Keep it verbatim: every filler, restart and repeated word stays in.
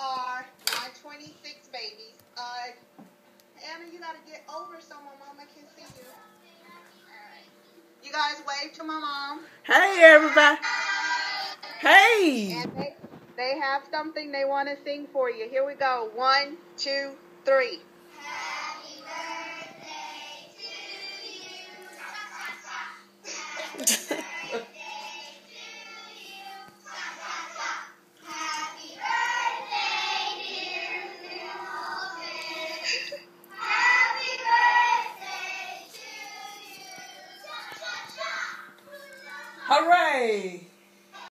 are my twenty-six babies. Uh, Anna, you gotta get over so my mama can see you. Alright. You guys wave to my mom. Hey, everybody. Hey. And they, they have something they want to sing for you. Here we go. One, two, three. Happy birthday to you.